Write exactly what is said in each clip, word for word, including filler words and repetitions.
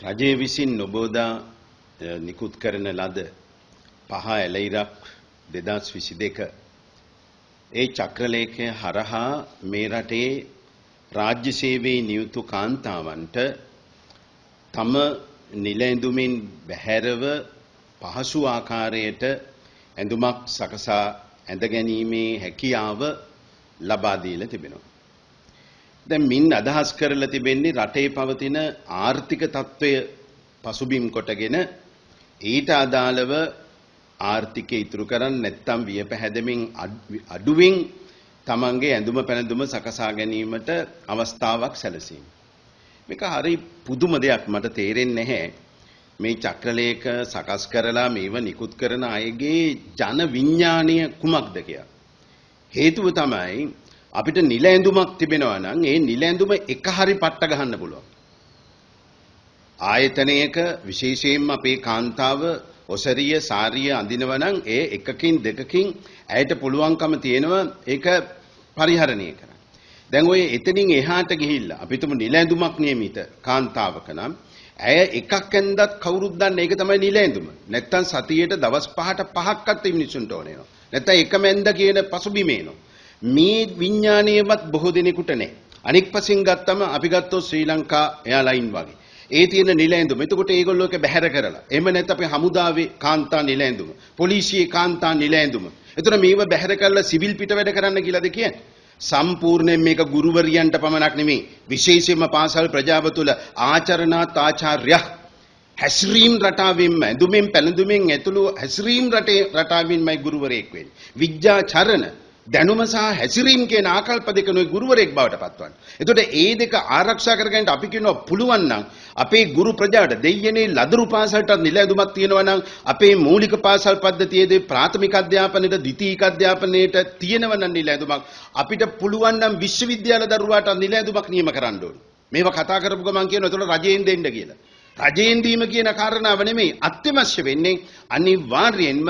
රජයේ විසින් නොබෝදා නිකුත් කරන ලද පහ එළයිරක් දෙදහස් විසි දෙක ඒ චක්‍රලේඛය හරහා මේ රටේ රාජ්‍ය සේවයේ නියුතු කාන්තාවන්ට තම නිල ඇඳුමින් බැහැරව පහසු ආකාරයට ඇඳුමක් සකසා ඇඳ ගැනීමේ හැකියාව ලබා දීලා තිබෙනවා. දැන් මින් අදහස් කරලා තිබෙන්නේ රටේ පවතින ආර්ථික තත්ත්වය පසුබිම් කොටගෙන ඊට අදාළව ආර්ථිකය ඉතුරු කරන් නැත්නම් වියපැහැදමින් අඩුවෙන් තමන්ගේ ඇඳුම පැළඳුම සකසා ගැනීමට අවස්ථාවක් සැලසීම. මේක හරි පුදුම දෙයක් මට තේරෙන්නේ නැහැ. මේ චක්‍රලේඛ සකස් කරලා මේව නිකුත් කරන අයගේ ජන විඥාණය කුමක්ද කියලා. හේතුව තමයි අපිට නිල ඇඳුමක් තිබෙනවා නම් ඒ නිල ඇඳුම එක හරි පට්ට ගහන්න පුළුවන්. ආයතනයක විශේෂයෙන්ම අපේ කාන්තාව ඔසරිය සාරිය අඳිනවා නම් ඒ එකකින් දෙකකින් ඇයට පුළුවන්කම තියෙනවා ඒක පරිහරණය කරන්න. දැන් ඔය එතනින් එහාට ගිහිල්ලා අපිටම නිල ඇඳුමක් නියමිත කාන්තාවක නම් ඇය එකක් ඇඳත් කවුරුත් දන්නේ ඒක තමයි නිල ඇඳුම. නැත්තම් සතියේට දවස් පහට පහක්වත් මිනිසුන්ට ඕන වෙනවා. නැත්තම් එකම ඇඳ කියන පසුබිම එනවා. මේ විඥාණයවත් බොහෝ දෙනෙකුට නැහැ. අනික් පසින් ගත්තම අපි ගත්තොත් ශ්‍රී ලංකා එයාලයින් වගේ. ඒ තියෙන නිල ඇඳුම. එතකොට ඒගොල්ලෝ ඒක බැහැර කරලා. එහෙම නැත්නම් අපි හමුදාවේ කාන්තා නිල ඇඳුම. පොලිසියේ කාන්තා නිල ඇඳුම. එතකොට මේව බැහැර කරලා සිවිල් පිට වැඩ කරන්න කියලාද කියන්නේ? සම්පූර්ණයෙන් මේක ගුරුවරියන්ට පමණක් නෙමෙයි. විශේෂයෙන්ම පාසල් ප්‍රජාව තුළ ආචරණාත් ආචාර්යයක් හැසිරීම් රටාවෙන්ම ඇඳුමෙන් පැළඳුමෙන් ඇතුළු හැසිරීම් රටේ රටාවෙන්මයි ගුරුවරයෙක් වෙන්නේ. විද්‍යාචරණ දැනුම සහ හැසිරීම් කියන ආකල්ප දෙක නොයි ගුරුවරයෙක් බවට පත්වන්න. එතකොට ඒ දෙක ආරක්ෂා කරගන්න අපි කියනවා පුළුවන් නම් අපේ ගුරු ප්‍රජාට දෙයියනේ ලදරු පාසලට නිල ඇඳුමක් තියෙනවා නම් අපේ මූලික පාසල් පද්ධතියේදී ප්‍රාථමික අධ්‍යාපනයේට ද්විතීයික අධ්‍යාපනයේට තියෙනවා නම් නිල ඇඳුමක් අපිට පුළුවන් නම් විශ්වවිද්‍යාල දරුවාට නිල ඇඳුමක් නියම කරන්න ඕනේ. මේවා කතා කරපු ගමන් කියනවා එතකොට රජයෙන් දෙන්න කියලා. රජයෙන් දීම කියන කාරණාව නෙමෙයි අත්‍යවශ්‍ය වෙන්නේ අනිවාර්යයෙන්ම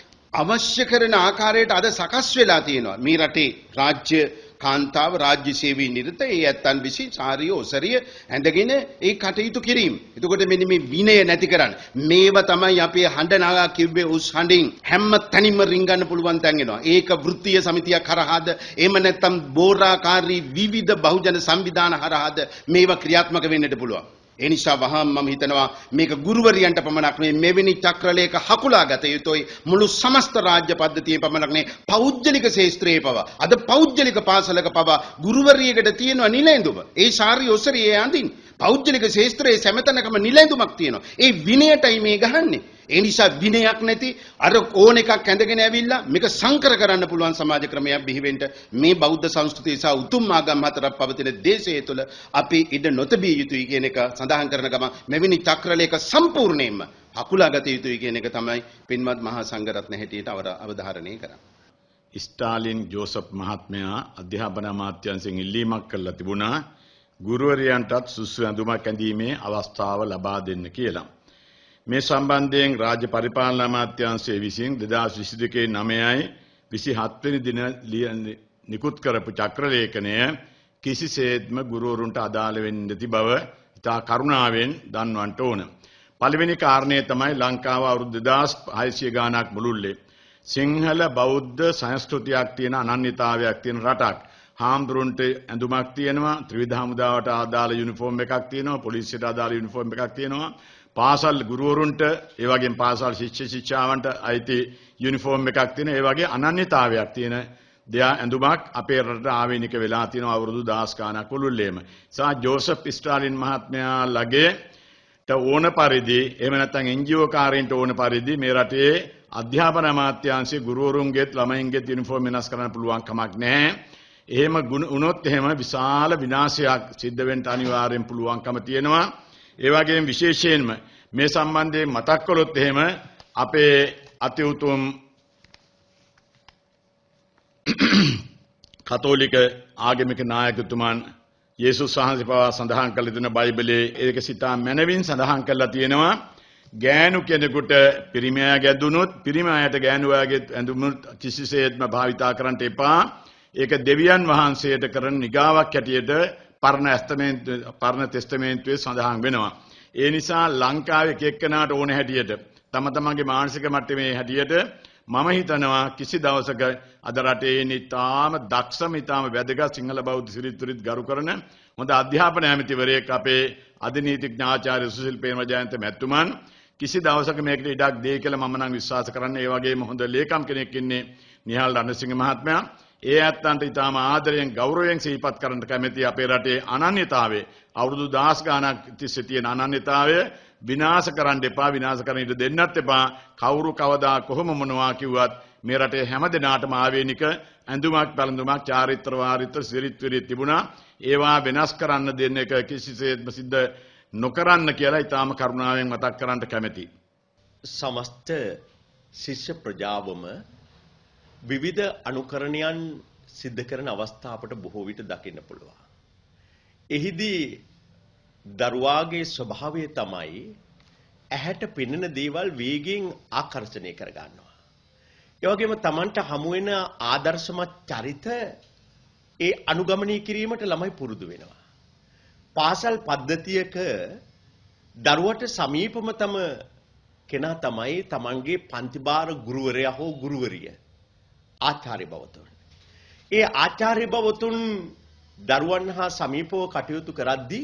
අවශ්‍ය කරන ආකාරයට අද සකස් වෙලා තියෙනවා මේ රටේ රාජ්‍ය කාන්තාව රාජ්‍ය සේවයේ නිරත ඒ ඇත්තන් විසින් සාරිය ඔසරිය ඇඳගෙන ඒ කටයුතු කිරීම. එතකොට මෙන්න මේ විනය නැති කරන්න. මේව තමයි අපේ හඬ නාගා කිව්වේ උස් හඬින් හැම තැනින්ම රින්ගන්න පුළුවන් තැන් එනවා. ඒක වෘත්තීය සමිතියක් හරහාද එහෙම නැත්නම් බෝරාකාරී විවිධ බහුජන සංවිධාන හරහාද මේවා ක්‍රියාත්මක වෙන්නට පුළුවන්. ඒ නිසා වහාම මම හිතනවා මේක ගුරුවරියන්ට පමණක් නෙවෙයි මෙවැනි චක්‍රලේඛ හකුලා ගත යුතුයි මුළු සමස්ත රාජ්‍ය පද්ධතියේ පමණක් නෙවෙයි පෞද්ගලික ශාස්ත්‍රයේ පවා අද පෞද්ගලික පාසලක පවා ගුරුවරියකට තියෙන නිල ඇඳුම ඒ ශාරීරික ඔසරියේ අඳින් පෞද්ගලික ශාස්ත්‍රයේ සෑමතැනකම නිල ඇඳුමක් තියෙනවා ඒ විනයටයි මේ ගහන්නේ ඒ නිසා විනයක් නැති අර ඕන එකක් ඇඳගෙන ඇවිල්ලා මේක සංකර කරන්න පුළුවන් සමාජ ක්‍රමයක් බිහිවෙන්න මේ බෞද්ධ සංස්කෘතිය සහ උතුම් ආගම් හතරක් පවතින දේශය තුළ අපි ඉඩ නොතැබිය යුතුයි කියන එක සඳහන් කරන ගම මෙවැනි චක්‍රලේඛ සම්පූර්ණයෙන්ම හකුලා ගත යුතුයි කියන එක තමයි පින්වත් මහා සංඝරත්නය හැටියට අවධාරණය කරන්නේ. ස්ටාලින් ජෝසප් මහත්මයා අධ්‍යාපන අමාත්‍යාංශයෙන් ඉල්ලීමක් කළා තිබුණා ගුරුවරයන්ටත් සුසු ඇඳුමක් ඇඳීමේ අවස්ථාව ලබා දෙන්න කියලා. මේ සම්බන්ධයෙන් රාජ්‍ය පරිපාලන අමාත්‍යාංශය විසින් දෙදහස් විසි දෙකේ නවයයි විසිහත් වෙනි දින නිකුත් කරපු චක්‍රලේඛනය කිසිසේත්ම ගුරුවරුන්ට අදාළ වෙන්නේ නැති බව ඉතා කරුණාවෙන් දන්වන්නට ඕන. පළවෙනි කාරණය තමයි ලංකාව අවුරුදු දෙදහස් හයසිය ගාණක් මුළුල්ලේ සිංහල බෞද්ධ සංස්කෘතියක් තියෙන අනන්‍යතාවයක් තියෙන රටක්. හාමුදුරන්ට ඇඳුමක් තියෙනවා, ත්‍රිවිධ හමුදාවට අදාළ යුනිෆෝම් එකක් තියෙනවා, පොලිසියට අදාළ යුනිෆෝම් එකක් තියෙනවා. පාසල් ගුරුවරුන්ට ඒ වගේම පාසල් ශිෂ්‍ය ශිෂ්‍යාවන්ට අයිති යුනිෆෝම් එකක් තියෙන ඒ වගේ අනන්‍යතාවයක් තියෙන දෙයක් ඇඳුමක් අපේ රටට ආවේනික වෙලා තියෙනවා අවුරුදු දහස් ගාණක් මුළුල්ලේම. සා ජෝසප් ස්ටාලින් මහත්මයා ළගේ ඕන පරිදි එහෙම නැත්නම් එන් ජී ඕ කාර්යන්ට ඕන පරිදි මේ රටේ අධ්‍යාපන අමාත්‍යාංශයේ ගුරුවරුන්ගේත් ළමයින්ගේත් යුනිෆෝම් වෙනස් කරන්න පුළුවන් කමක් නැහැ. එහෙම වුණොත් එහෙම විශාල විනාශයක් සිද්ධ වෙන්න අනිවාර්යෙන් පුළුවන්කම තියෙනවා. ඒ වගේම විශේෂයෙන්ම මේ සම්බන්ධයෙන් මතක් කළොත් එහෙම අපේ අති උතුම් කතෝලික ආගමික නායකතුමන් යේසුස් වහන්සේ පවා සඳහන් කළ දෙන බයිබලයේ ඒක සිතා මැනවින් සඳහන් කරලා තියෙනවා ගෑනු කෙනෙකුට පිරිමි අය ගැදුනොත් පිරිමි අයට ගෑනු අයගේ ඇඳුම් කිසිසේත්ම භාවිතා කරන්න එපා. ඒක දෙවියන් වහන්සේට කරන නිගාවක් හැටියට පරණ ඇස්තමේන්තුවේ පරණ තෙස්තමේන්තුවේ සඳහන් වෙනවා. ඒ නිසා ලංකාවේ එක් එක්කෙනාට ඕන හැටියට තම තමන්ගේ මානසික මට්ටමේ හැටියට මම හිතනවා කිසි දවසක අද රටේ ඉන්න තාම දක්ෂම තාම වැදගත් සිංහල බෞද්ධ සිරිත් විරිත් ගරු කරන හොඳ අධ්‍යාපන ඇමතිවරයෙක් අපේ අධිනීතිඥ ආචාර්ය සුසිල් ප්‍රේමජයන්ත මැතිතුමන් කිසි දවසක මේකට ඉඩක් දෙයි කියලා මම නම් විශ්වාස කරන්නේ. ඒ වගේම හොඳ ලේකම් කෙනෙක් ඉන්නේ නිහාල් රණසිංහ මහත්මයා. ඒ ඇත්තන්ට ඊටාම ආදරයෙන් ගෞරවයෙන් සිහිපත් කරන්න කැමැති අපේ රටේ අනන්‍යතාවය අවුරුදු දහස් ගාණක් තිස්සේ තියෙන අනන්‍යතාවය විනාශ කරන්න එපා, විනාශ කරන්න ඉඩ දෙන්නත් එපා. කවුරු කවදා කොහොම මොනවා කිව්වත් මේ රටේ හැම දිනාටම ආවේනික ඇඳුමක් පැළඳුමක් චාරිත්‍ර වාරිත්‍ර සිරිත් විරිත් තිබුණා. ඒවා වෙනස් කරන්න දෙන්න එක කිසිසේත්ම සිද්ධ නොකරන්න කියලා ඊටාම කරුණාවෙන් මතක් කරන්න කැමැති. සමස්ත ශිෂ්‍ය ප්‍රජාවම විවිධ අනුකරණයන් සිද්ධ කරන අවස්ථා අපට බොහෝ විට දකින්න පුළුවන්. එහිදී දරුවාගේ ස්වභාවය තමයි ඇහැට පෙනෙන දේවල් වේගයෙන් ආකර්ෂණය කර ගන්නවා. ඒ වගේම Tamanට හමු වෙන ආදර්ශමත් චරිත ඒ අනුගමනය කිරීමට ළමයි පුරුදු වෙනවා. පාසල් පද්ධතියක දරුවට සමීපම තම කෙනා තමයි Tamanගේ පන්තිභාර ගුරුවරයා හෝ ගුරුවරිය. ආචාර්ය බවතුන්. ඒ ආචාර්ය බවතුන් දරුවන් හා සමීපව කටයුතු කරද්දී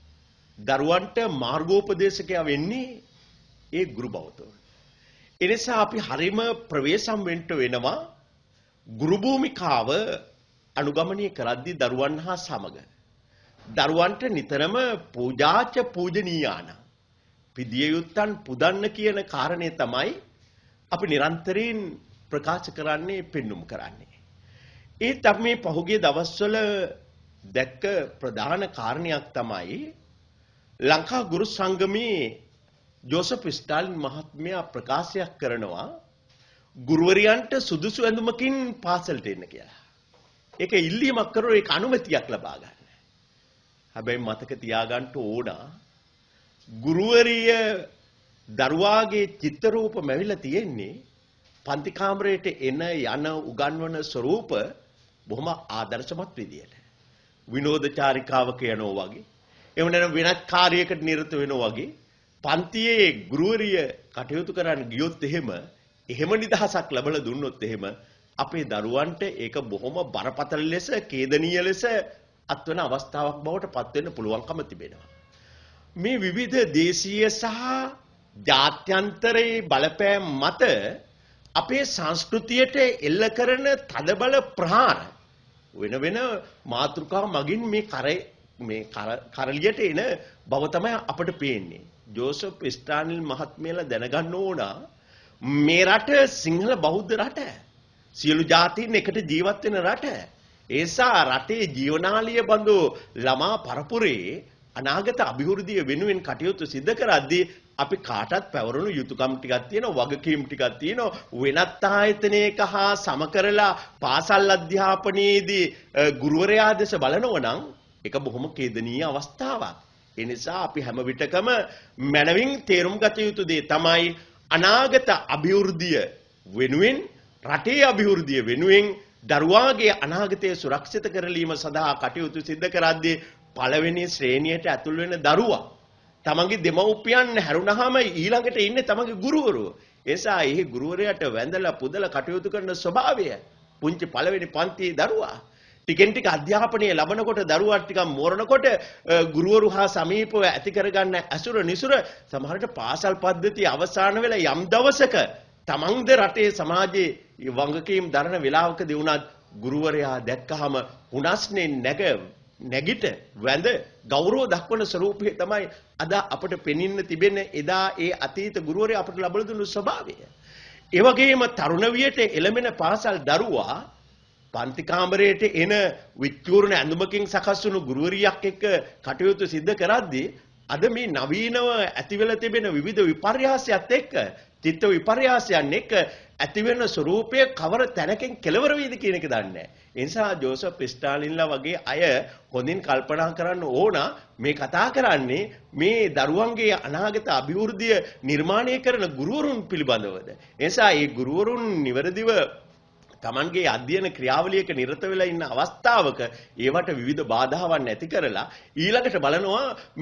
දරුවන්ට මාර්ගෝපදේශකයා වෙන්නේ ඒ ගුරු බවතුන්. ඒ නිසා අපි හරිම ප්‍රවේශම් වෙන්න වෙනවා ගුරු භූමිකාව අනුගමනය කරද්දී දරුවන් හා සමග. දරුවන්ට නිතරම පූජාච පූජනීයාන පිදිය යුත්තන් පුදන්න කියන කාරණේ තමයි අපි නිරන්තරයෙන් ප්‍රකාශ කරන්නේ පෙන්눔 කරන්නේ. ඒත් අපි මේ පහුගිය දවස්වල දැක්ක ප්‍රධාන කාරණයක් තමයි ලංකා ගුරු සංගමේ ජෝසප් ස්ටාලින් මහත්මයා ප්‍රකාශයක් කරනවා ගුරුවරියන්ට සුදුසු ඇඳුමකින් පාසලට එන්න කියලා. ඒක ඉල්ලීමක් කරෝ ඒක අනුමැතියක් ලබා ගන්න. හැබැයි මතක තියාගන්න ඕන ගුරුවරිය දරුවාගේ චිත්ත රූප මැවිලා තියෙන්නේ පන්ති කාමරයට එන යන උගන්වන ස්වරූප බොහොම ආදර්ශමත් විදියට. විනෝදචාරිකාවක යනවා වගේ. එහෙම නැත්නම් වෙනත් කාර්යයකට නිරත වෙනවා වගේ පන්තියේ ගුරුවරිය කටයුතු කරන්න ගියොත් එහෙම එහෙම නිදහසක් ලැබලා දුන්නොත් එහෙම අපේ දරුවන්ට ඒක බොහොම බරපතල ලෙස ඛේදනීය ලෙස අත්වන අවස්ථාවක් බවට පත් වෙන්න පුළුවන්කම තිබෙනවා. මේ විවිධ දේශීය සහ ජාත්‍යන්තරයේ බලපෑම් මත අපේ සංස්කෘතියට එල්ල කරන තදබල ප්‍රහාර වෙන වෙන මාතෘකා මගින් මේ කරේ මේ කරලියට එන බව තමයි අපට පේන්නේ. ජෝසප් ස්ටාලින් මහත්මයාලා දැනගන්න ඕන මේ රට සිංහල බෞද්ධ රට. සියලු ජාතීන් එකට ජීවත් වෙන රට. ඒසා රටේ ජීවනාලිය බඳු ළමා පරපුරේ අනාගත අභිවෘද්ධිය වෙනුවෙන් කටයුතු සිදු කරද්දී අපි කාටත් පැවරුණු යුතුයකම් ටිකක් තියෙනවා, වගකීම් ටිකක් තියෙනවා. වෙනත් ආයතනයක හා සම කරලා පාසල් අධ්‍යාපනයේදී ගුරුවරයා දෙස බලනවා නම් ඒක බොහොම ඛේදනීය අවස්ථාවක්. ඒ නිසා අපි හැම විටකම මනවින් තේරුම් ගත යුතු දේ තමයි අනාගත අභිවෘද්ධිය වෙනුවෙන් රටේ අභිවෘද්ධිය වෙනුවෙන් දරුවාගේ අනාගතය සුරක්ෂිත කරලීම සඳහා කටයුතු සිදු කරද්දී පළවෙනි ශ්‍රේණියට ඇතුල් වෙන දරුවා තමන්ගේ දෙමව්පියන් හැරුණාම ඊළඟට ඉන්නේ තමන්ගේ ගුරුවරයෝ. ඒසා එහි ගුරුවරයාට වැඳලා පුදලා කටයුතු කරන ස්වභාවය පුංචි පළවෙනි පන්තියේ දරුවා ටිකෙන් ටික අධ්‍යාපනය ලබනකොට දරුවා ටිකක් මෝරනකොට ගුරුවරු හා සමීපව ඇති කරගන්න ඇසුර නිසුර සමහරට පාසල් පද්ධතිය අවසන් වෙලා යම් දවසක තමන්ද රටේ සමාජයේ වංගකීම් දරන වෙලාවකදී වුණත් ගුරුවරයා දැක්කහම හුනස්නේ නැග නැගිට වැඳ ගෞරව දක්වන ස්වරූපය තමයි අද අපට පෙනෙන්න තිබෙන එදා ඒ අතීත ගුරුවරයා අපට ලබා දුන්නු ස්වභාවය. ඒ වගේම තරුණ වියට එළඹෙන පාසල් දරුවා පන්ති කාමරයට එන විචූර්ණ ඇඳුමකින් සකස් වුණු ගුරුවරියක් එක්ක කටයුතු සිදු කරද්දී අද මේ නවීනව ඇතිවෙලා තිබෙන විවිධ විපර්යාසයත් එක්ක චිත්ත විපර්යාසයන් එක්ක ඇතිවෙන ස්වරූපය කවර තැනකින් කෙලවර වේද කියන එක දන්නේ නැහැ. ඒ නිසා ජෝසප් ස්ටාලින්ලා වගේ අය හොඳින් කල්පනා කරන්න ඕන මේ කතා කරන්නේ මේ දරුවන්ගේ අනාගත අභිවෘද්ධිය නිර්මාණය කරන ගුරුවරුන් පිළිබඳවද. ඒ නිසා මේ ගුරුවරුන් නිවැරදිව තමන්ගේ අධ්‍යයන ක්‍රියාවලියක නිරත වෙලා ඉන්න අවස්ථාවක ඒවට විවිධ බාධාවන් නැති කරලා ඊළඟට බලනවා මේ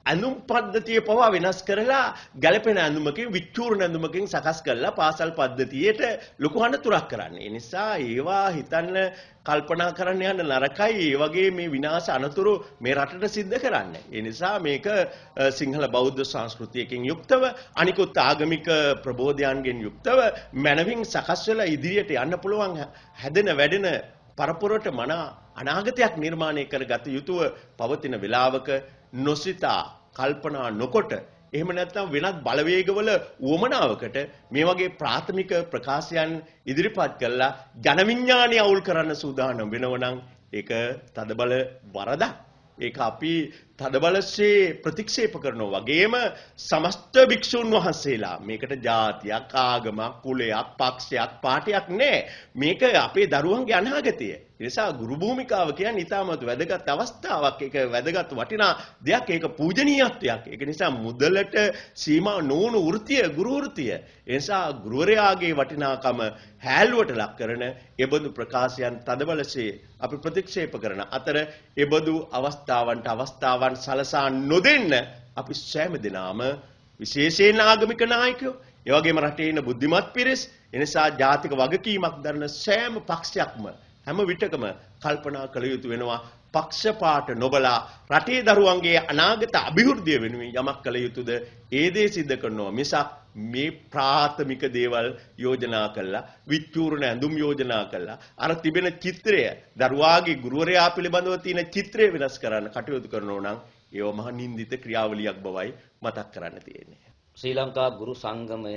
ඇඳුම් පද්ධතිය පවා වෙනස් කරලා ගැළපෙන ඇඳුමකින් විචූර්ණ ඇඳුමකින් සකස් කරලා පාසල් පද්ධතියට ලොකු අනතුරක් කරන්නේ. ඒ නිසා ඒවා හිතන්න කල්පනා කරන්න යන්න නරකයි. ඒ වගේ මේ විනාශ අනතුරු මේ රටට සිද්ධ කරන්නේ. ඒ නිසා මේක සිංහල බෞද්ධ සංස්කෘතියකින් යුක්තව අනිකුත් ආගමික ප්‍රබෝධයන්ගෙන් යුක්තව මනවින් සකස් වෙලා ඉදිරියට යන්න පුළුවන් හැදෙන වැඩෙන පරපුරට මන අනාගතයක් නිර්මාණය කරගත යුතුව පවතින වෙලාවක නොසිතා කල්පනා නොකොට එහෙම නැත්නම් වෙනත් බලවේගවල උවමනාවකට මේ වගේ ප්‍රාථමික ප්‍රකාශයන් ඉදිරිපත් කළා ජන විඥාණය අවුල් කරන්න සූදානම් වෙනවනම් ඒක තදබල වරදක්. ඒක අපි තදබලසේ ප්‍රතික්ෂේප කරනවා වගේම සමස්ත භික්ෂුන් වහන්සේලා මේකට ජාතියක් ආගමක් කුලයක් පක්ෂයක් පාටයක් නැහැ. මේක අපේ දරුවන්ගේ අනාගතය. ඒ නිසා ගුරු භූමිකාව කියන්නේ ඉතාමත් වැදගත් අවස්ථාවක්. ඒක වැදගත් වටිනා දෙයක්. ඒක පූජනීයත්වයක්. ඒක නිසා මුදලට සීමා නොවුණු වෘත්තිය ගුරු වෘත්තිය. ඒ නිසා ගුරුවරයාගේ වටිනාකම හැල්ලුවට ලක් කරන එබඳු ප්‍රකාශයන් තදබලසේ අපි ප්‍රතික්ෂේප කරන අතර එබඳු අවස්ථාවන්ට අවස්ථාවන් සලසා නොදෙන්න අපි සෑම දිනම විශේෂයෙන් ආගමික නායකයෝ ඒ වගේම රටේ ඉන්න බුද්ධිමත් පිරිස් එනිසා ජාතික වගකීමක් දරන සෑම පක්ෂයක්ම හැම විටකම කල්පනා කළ යුතු වෙනවා පක්ෂපාත නොබලා රටේ දරුවන්ගේ අනාගත අභිවෘද්ධිය වෙනුවෙන් යමක් කළ යුතුද ඒ දේ සිද්ධ කරනවා මිසක් මේ ප්‍රාථමික දේවල් යෝජනා කළා විචූර්ණ ඇඳුම් යෝජනා කළා අර තිබෙන චිත්‍රය දරුවාගේ ගුරුවරයා පිළිබඳව තියෙන චිත්‍රය වෙනස් කරන්න කටයුතු කරනවා නම් ඒව මහ නින්දිත ක්‍රියාවලියක් බවයි මතක් කරන්න තියෙන්නේ. ශ්‍රී ලංකා ගුරු සංගමය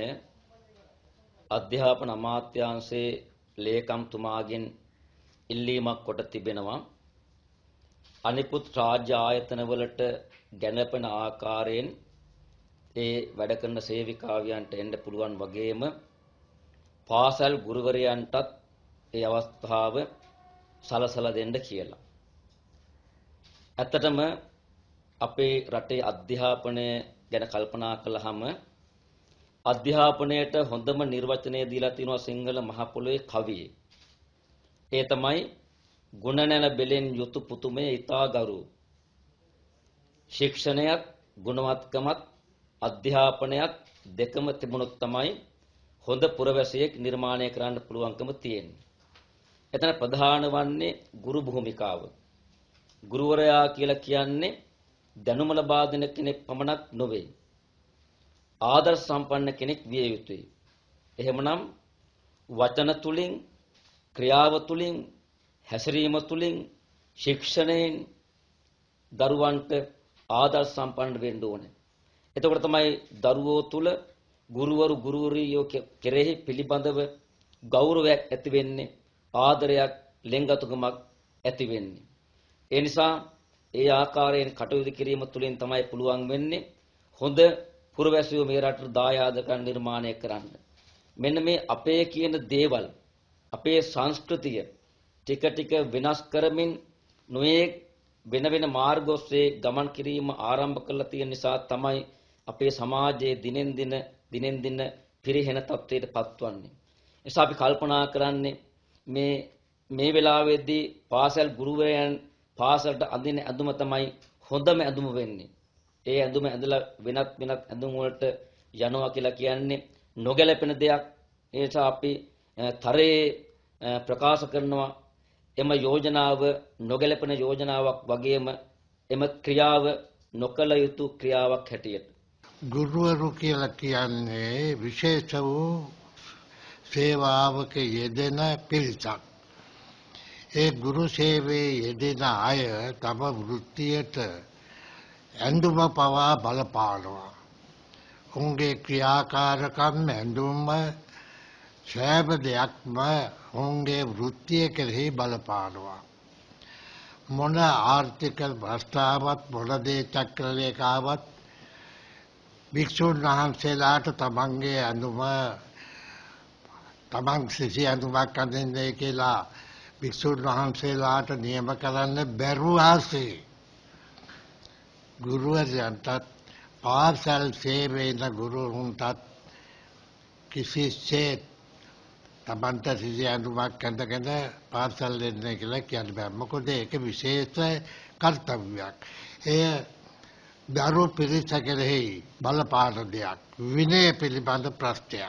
අධ්‍යාපන අමාත්‍යාංශයේ ලේකම්තුමාගෙන් ඉල්ලීමක් කොට තිබෙනවා අනිකුත් රාජ්‍ය ආයතනවලට ගැළපෙන ආකාරයෙන් ඒ වැඩ කරන සේවිකාවියන්ට එන්න පුළුවන් වගේම පාසල් ගුරුවරයන්ටත් ඒ අවස්ථාව සලසලා දෙන්න කියලා. ඇත්තටම අපේ රටේ අධ්‍යාපනය ගැන කල්පනා කළාම අධ්‍යාපනයට හොඳම නිර්වචනය දීලා තියෙනවා සිංහල මහ පොළොවේ කවියේ. ඒ තමයි ගුණ නැන බෙලෙන් යුතු පුතුමේ ඊතාගරු. ශික්ෂණයත් ගුණවත්කමත් අධ්‍යාපනයත් දෙකම තිබුණොත් තමයි හොඳ පුරවැසියෙක් නිර්මාණය කරන්න පුළුවන්කම තියෙන්නේ. එතන ප්‍රධාන වන්නේ ගුරු භූමිකාව. ගුරුවරයා කියලා කියන්නේ දැනුම ලබා දෙන කෙනෙක් පමණක් නොවේ. ආදර්ශ සම්පන්න කෙනෙක් විය යුතුයි. එහෙමනම් වචන තුලින් ක්‍රියාව තුලින් හැසිරීම තුලින් ශික්ෂණයෙන් දරුවන්ට ආදර්ශ සම්පන්න වෙන්න ඕනේ. එතකොට තමයි දරුවෝ තුල ගුරුවරු ගුරුවරියෝ කෙරෙහි පිළිබඳව ගෞරවයක් ඇති වෙන්නේ, ආදරයක් ලෙන්ගතුකමක් ඇති වෙන්නේ. ඒ නිසා ඒ ආකාරයෙන් කටයුතු කිරීම තුළින් තමයි පුළුවන් වෙන්නේ හොඳ පුරවැසියෝ මේ රටට දායාදකම් නිර්මාණය කරන්න. මෙන්න මේ අපේ කියන දේවල් අපේ සංස්කෘතිය ටික ටික වෙනස් කරමින් නොයේ වෙන වෙන මාර්ග ඔස්සේ ගමන් කිරීම ආරම්භ කළා තියෙන නිසා තමයි අපේ සමාජයේ දිනෙන් දින දිනෙන් දින පිරිහෙන තත්ත්වයට පත්වන්නේ. නිසා අපි කල්පනා කරන්නේ මේ මේ වෙලාවේදී පාසල් ගුරුවරයන් පාසලට අඳින ඇඳුම තමයි හොඳම ඇඳුම වෙන්නේ. ඒ ඇඳුම ඇඳලා වෙනත් වෙනත් ඇඳුම් වලට යනවා කියලා කියන්නේ නොගැලපෙන දෙයක්. ඒ නිසා අපි තරයේ ප්‍රකාශ කරනවා එම යෝජනාව නොගැලපෙන යෝජනාවක් වගේම එම ක්‍රියාව නොකළ යුතු ක්‍රියාවක් හැටියට. ගුරුවරු කියලා කියන්නේ විශේෂ වූ සේවාවක යෙදෙන පිරිසක්. ඒ ගුරු සේවයේ යෙදෙන අය තම වෘත්තියට ඇඳුම පවා බලපානවා. උන්ගේ ක්‍රියාකාරකම් ඇඳුම සෑම දෙයක්ම උන්ගේ වෘත්තිය කෙරෙහි බලපානවා. මොන ආර්ථික ප්‍රස්තාවත් මොන දේ චක්‍රලේඛාවත් භික්ෂුන් වහන්සේලාට තමන්ගේ ඇඳුම තමන් සිසි ඇඳුමක් අඳින්නේ කියලා භික්ෂුන් වහන්සේලාට නියම කරන්න බැරුව ආසේ ගුරුවරයන්ටත් පාසල් සේවේන ගුරුවරුන්ටත් කිසිසේත් තමන්ට සිසි ඇඳුමක් අඳගෙන පාසල් දෙන්න කියලා කියන්න බෑ. මොකද ඒක විශේෂ කර්තව්‍යයක්. එය දරු පිරිස කෙරෙහි බලපාන දෙයක් විනය පිළිබඳ ප්‍රශ්නයක්.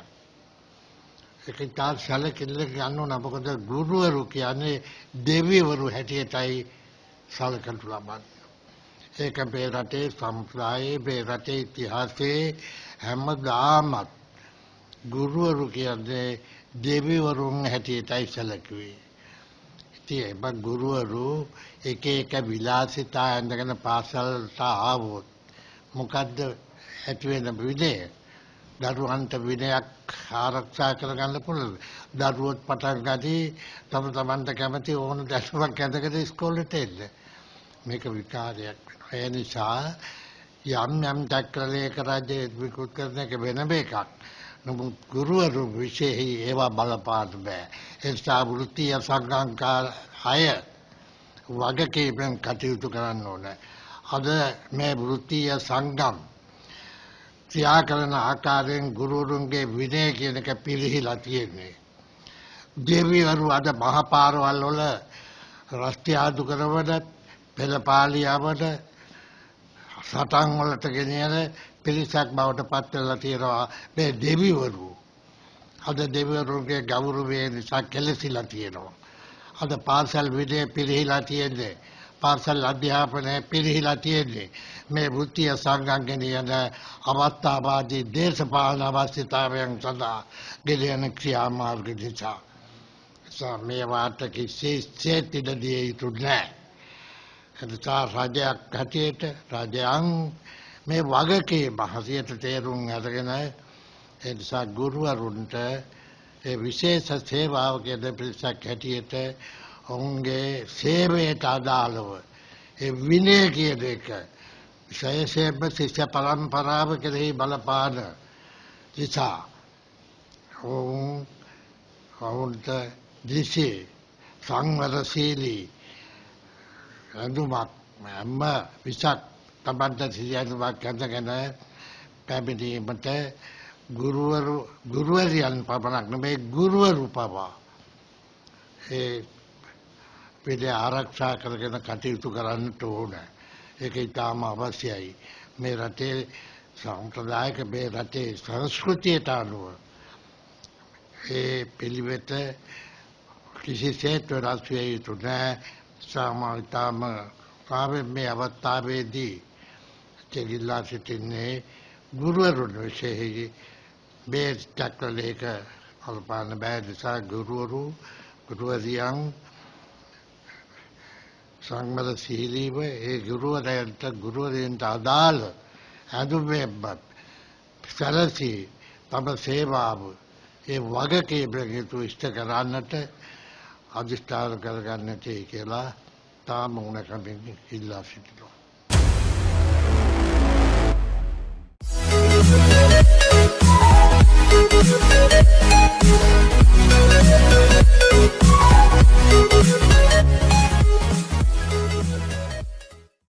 ඒක තාල් සැලකිල්ල ගන්න ඕන මොකද ගුරුවරු කියන්නේ දෙවිවරු හැටියටයි සැලකනු ලබන්නේ. ඒක මේ රටේ සම්ප්‍රදායේ මේ රටේ ඉතිහාසයේ හැමදාම ගුරුවරු කියන්නේ දෙවිවරුන් හැටියටයි සැලකුවේ. ඉතින් ඒ ගුරුවරු එක එක විලාසිතා ඇඳගෙන පාසලට ආවොත් මොකද්ද ඇති වෙන විනය? දරුවන්ට විනයක් ආරක්ෂා කරගන්න පුළුවන්. දරුවොත් පටන් ගදී තම තමන්ට කැමති ඕන දැක්මක් ඇඳගෙන ඉස්කෝලේට එන්න. මේක විකාරයක් වෙනවා. ඒ නිසා යම් යම් දක්කලයක රජයේ විකෘත කරන එක වෙනම එකක්. නමුත් ගුරුවරු විශේෂයි ඒවා බලපාන්න බෑ. ඒ නිසා වෘත්තීය සංගම්කාර අය වගකීමෙන් කටයුතු කරන්න ඕනේ. අද මේ වෘත්තීය සංගම් ක්‍රියා කරන ආකාරයෙන් ගුරුවරුන්ගේ විනය කියන එක පිළිහිලා තියෙන්නේ. දෙවිවරු අද මහපාරවල් වල රස්ති ආදු කරවන පෙළපාලියවද සටන් වලට ගෙනියන පිරිසක් බවට පත් වෙලා තියෙනවා මේ දෙවිවරු. අද දෙවිවරුන්ගේ ගෞරවය නිසා කෙලසිලා තියෙනවා. අද පාසල් විනය පිළිහිලා තියෙන්නේ. පාසල් අධ්‍යාපනය පිළිහිලා තියෙන්නේ. මේ වෘත්තීය සංගම් ගෙනියන අවස්ථාවාදී දේශපාලන අවශ්‍යතාවයන් සඳහා ගෙනියන ක්‍රියාමාර්ග නිසා. මේවාට කිසිසේත් ඉඩ දිය යුතු නැහැ. එනිසා රජයක් හැටියට රජයන් මේ වගකීම හරියට තේරුම් අරගෙන ඒ නිසා ගුරුවරුන්ට ඒ විශේෂ සේවාවක පිරිසක් හැටියට ඔවුන්ගේ සේවයට අදාළව ඒ විනය කියන එක විශේෂයෙන්ම ශිෂ්‍ය පරම්පරාව කෙරෙහි බලපාන නිසා ඔවුන් ඔවුන්ට දිසි සංවරශීලී අඳුමක් හැම විසක් තමන්ට සියල්ලක් අඳගෙන පැමිණීමට ගුරුවරු ගුරුවරියන් පමණක් නෙමෙයි ගුරුවරු පවා ඒ විනය ආරක්ෂා කරගෙන කටයුතු කරන්නට ඕන. ඒක ඉතාම අවශ්‍යයි. මේ රටේ සම්ප්‍රදායික මේ රටේ සංස්කෘතියට අනුව ඒ පිළිවෙත කිසිසේත් වෙනස් විය යුතු නැහැ. සාමාන්‍යතම කාවෙන් මේ අවස්ථාවේදී දෙගිල්ලා සිටින්නේ ගුරුවරුන් විශේෂයි මේ දක්වලේක අල්පාන බෑ නිසා ගුරුවරු ගුරුවරියන් සංවරශීලීව ඒ ගුරුවරයන්ට ගුරුවරයන්ට අදාළ ඇඳුමෙන්වත් සැලසී තම සේවාව ඒ වගකීමෙන් යුතු ඉෂ්ට කරන්නට අධිෂ්ඨාන කරගන්නට කියලා තාම උනකමින් ඉල්ලා සිටිනවා.